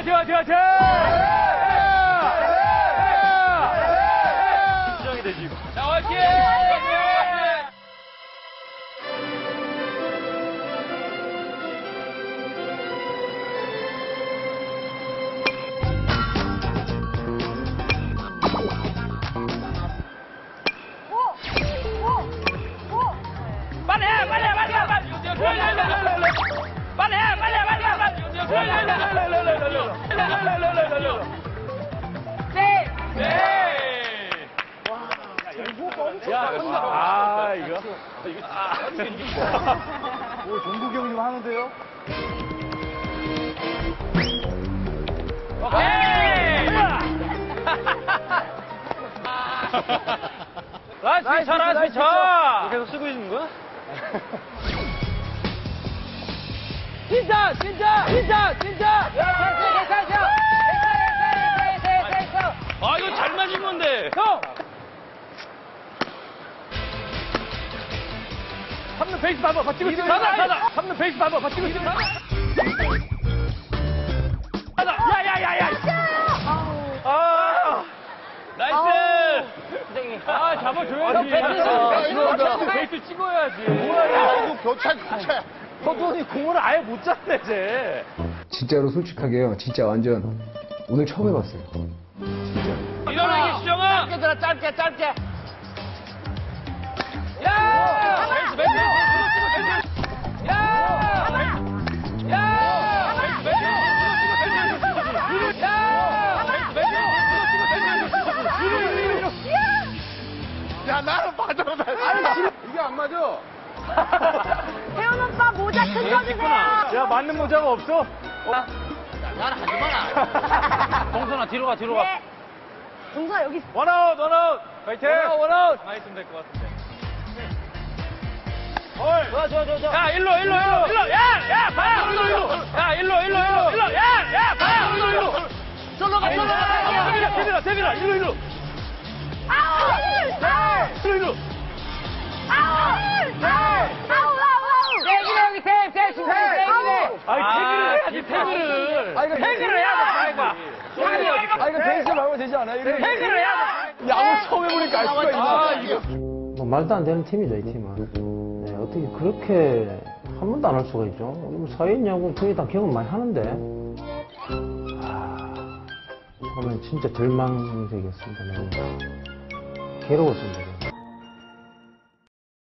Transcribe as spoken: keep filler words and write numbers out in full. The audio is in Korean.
화이팅, 화이팅, 화이팅! 긴장이 되지, 이거. 자, 화이팅! 빨리 해, 빨리 해, 빨리 해, 빨리 해! 빨리 해, 빨리 해, 빨리 해, 빨리 해! 네! 야, 아, 이거. 이거 아, 이게 뭐야? 오, 종국이 형님 하는데요? 오케이! 나이스 피쳐, 나이스 피쳐! 계속 쓰고 있는 거야? 진짜, 진짜, 진짜, 진짜! 괜찮아, 괜찮아, 괜찮아! 아, 이거 잘 맞은 건데! 형! 삼 루 베이스 밟아, 버티고 있으면 나가, 나가! 삼 루 베이스 밟아, 버티고 있으면 나가! 나가! 야, 야, 야, 야! 아! 나이스! 아, 잡아줘야지. 베이스, 베이스 찍어야지. 뭐야, 이거 교차, 교차. 서돈이 공을 아예 못 잡네, 쟤. 진짜로 솔직하게요. 진짜 완전 오늘 처음 해봤어요. 진짜. 일어나기, 수정아! 짧게 들어, 짧게, 짧게. 야! 베이스, 베이스, 베이스, 베이스, 베이스. 야! 야! 베이스, 베이스, 베이스, 베이스. 야! 베이스, 베이스, 베이스, 베이스. 야, 나는 맞아. 이게 안 맞아. 태훈 오빠 모자 큰 거 주세요. 야, 맞는 모자가 없어? 어? 나는 하지 마라. 동선아, 뒤로 가, 뒤로 가. 네. 동서 여기. 원아웃, 원아웃. 화이팅. 원아웃, 원아웃. 가만히 있으면 될 것 같은데. 헐. 좋아, 좋아, 좋아, 좋아. 야, 일로, 일로, 일로, 일로. 야, 야, 봐. 일로, 일로. 야, 일로, 일로, 일로, 일로. 야, 야, 봐. 일로, 일로. 절로 가, 절로 가. 태빈아, 태빈아, 태빈아. 일로, 일로. 아우! 아우! 일로, 일로. 아우! 아우! 아우! 태균이 형이 태, 태, 태균이. 아이, 태그를 해야지, 태그를. 아, 이거 태그를 해야 돼, 아이가. 아, 이거 베이스 밟으면 되지 않아요? 태그를 해야 돼. 야구 처음 해보니까 알 수가 있네. 아, 이거. 뭐 말도 안 되는 팀이죠, 이 팀은. 네, 어떻게 그렇게 한 번도 안 할 수가 있죠? 우리 뭐 사회인 야구 거의 다 경험 많이 하는데. 아, 처음엔 진짜 절망적이었습니다. 너무 괴로웠습니다.